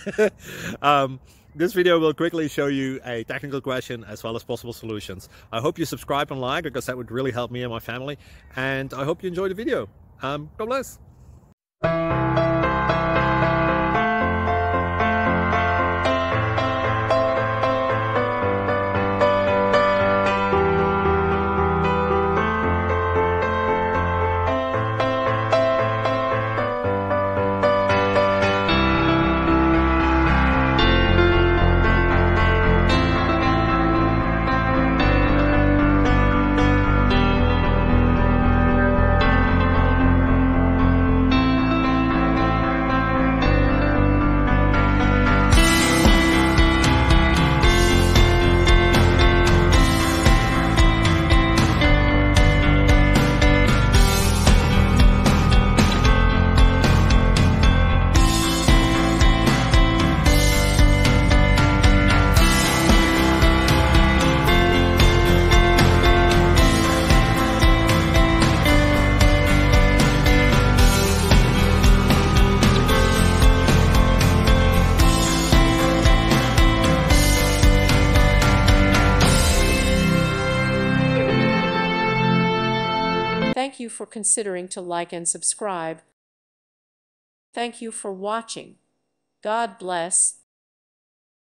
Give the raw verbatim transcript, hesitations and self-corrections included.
um, this video will quickly show you a technical question as well as possible solutions. I hope you subscribe and like, because that would really help me and my family. And I hope you enjoy the video. Um, God bless. Thank you for considering to like and subscribe. Thank you for watching. God bless.